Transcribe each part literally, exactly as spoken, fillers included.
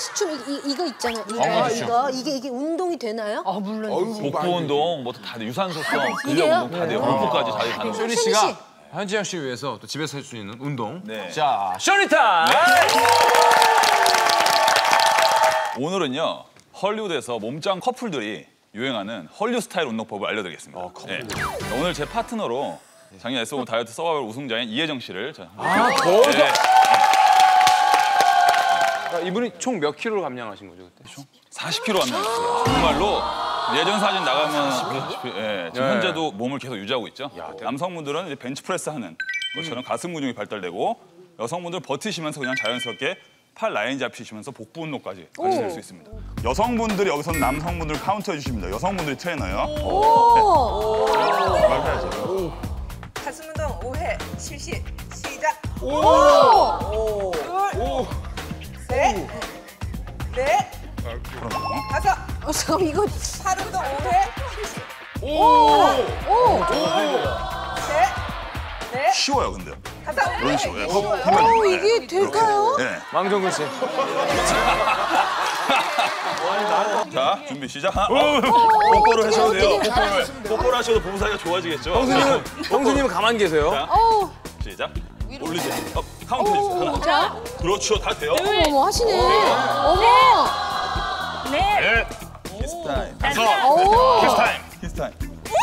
댄스춤 이, 이, 이거 있잖아요. 이거, 아, 이거 이게 이게 운동이 되나요? 아 물론. 복부 운동, 뭐 다 돼. 유산소성, 근력 이게요? 운동 다 돼요. 복부까지 다 돼요. 쇼리 쇼리 씨가 씨. 현지영 씨 위해서 또 집에서 할 수 있는 운동. 네. 자, 쇼리 타임! 오늘은요, 헐리우드에서 몸짱 커플들이 유행하는 헐리우드 스타일 운동법을 알려드리겠습니다. 어, 네. 오늘 제 파트너로 작년 에스오 다이어트 서바이벌 우승자인 이혜정 씨를 저 아, 더? 네. 아, 이분이 총 몇 킬로를 감량하신 거죠, 그때? 사십 킬로그램 감량했어요. 정말로 예전 사진 나가면 보시다시피 예, 지금 네. 현재도 몸을 계속 유지하고 있죠. 남성분들은 이제 벤치프레스 하는 것처럼 가슴 근육이 발달되고 여성분들은 버티시면서 그냥 자연스럽게 팔 라인 잡히시면서 복부 운동까지 같이 될 수 있습니다. 여성분들이 여기서 남성분들 카운터 해주십니다. 여성분들이 트레이너요. 오. 네. 가슴 운동 오 회 실시 시작. 오. 오. 둘. 셋. 넷. 다섯. 어, 잠깐 이거. 팔 운동 오 회 실시. 오. 오. 셋. 넷. 쉬워요, 근데. 다섯. 이런 식으로. 오, 이게 될까요? 네. 망정근 씨. 자, 준비 시작. 하나. 어, 뽀뽀를 하셔도 돼요. 뽀뽀를. 뽀뽀를 하셔도 부부 사이가 좋아지겠죠. 형수님은, 형수님은 가만히 계세요. 자, 오. 시작. 올리세요. 어, 카운트 해주세요. 하나. 자. 그렇죠, 다 돼요. 어머, 하시네. 어머. 네. 키스 타임. 오. 키스 타임. 키스 타임.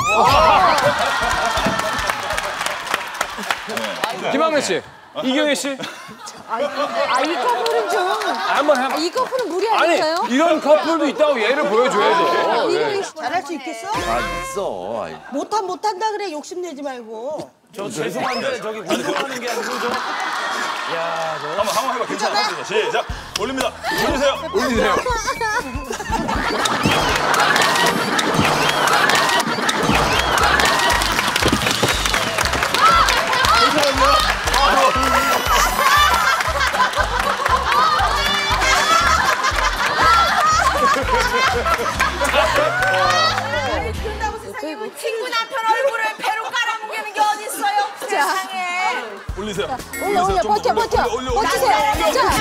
김학래 씨, 이경혜 씨. 아, 이 커플은 좀. 한번 아, 해봐. 이 커플은 무리 아니, 아닐까요? 이런 커플도 있다고 얘를 보여줘야죠. 이경희 네. 씨. 잘할 수 있겠어? 아 있어. 아이. 못한 못한다 그래 욕심내지 말고. 저 죄송한데 저기 운동하는 게 아니고 좀. 야, 저. 한번 한번 해봐. 괜찮아. 시작. 올립니다. 올리세요. 올리세요. 그런다고 세상에 우리 친구 남편 얼굴을 배로 깔아뭉개는 게 어딨어요? 세상에. 올리세요. 올려, 올려, 좀 버텨, 올려, 버텨. 올려, 올려, 올려. 버티세요. 자, 자.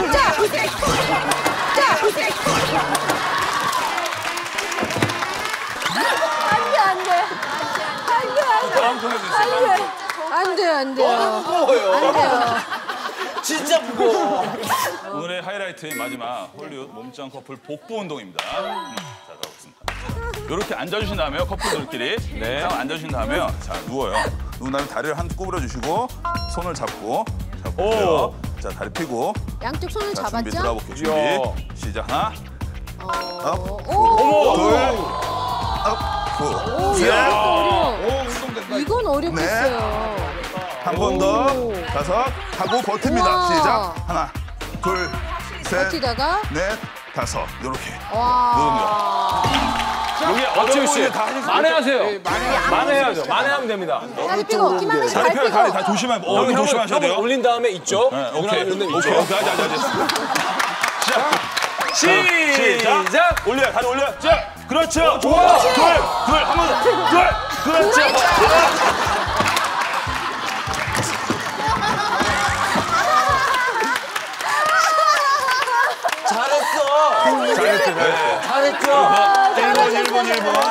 안 돼, 안 돼. 안 돼, 안 돼. 다음 턴 해주세요. 안 돼, 안 돼. 안 무거워요. 돼요. 진짜 무거워. 오늘의 하이라이트인 마지막 헐리우드 몸짱 커플 복부 운동입니다. 음, 자, 가보겠습니다. 이렇게 앉아주신 다음에요, 커플들끼리. 네. 앉아주신 다음에요. 자, 누워요. 누운 다음에 다리를 한 구부려 주시고 손을 잡고 자, 보세요. 자, 다리 피고. 양쪽 손을 자, 준비 잡았죠? 들어볼게요. 준비. 이야. 시작. 하나, 어, 업, 오. 둘, 업, 구, 오, 셋, 어려워. 이건 어렵겠어요. 한 번 더, 다섯, 하고 버팁니다. 우와. 시작. 하나, 둘, 셋, 버티다가. 넷, 다섯. 이렇게. 와. 여기 어쩔 씨, 만회하세요. 만회해야죠. 만회하면 됩니다. 다리 삐고, 김학래 씨 다리 발 펴요, 다리 삐고. 다 조심하게. 어, 이거 조심하셔야 돼요. 올린 다음에 있죠? 네, 누나 오케이. 올린 다음에 오케이. 있죠? 오케이. 하자, 하자, 하자. 시작. 시작! 올려요. 다리 올려요. 자, 그렇죠. 좋아. 둘, 둘, 한 번 더. 둘, 그렇죠. 잘했어. 잘했죠. 잘했죠. 일 번, 일 번, 일 번.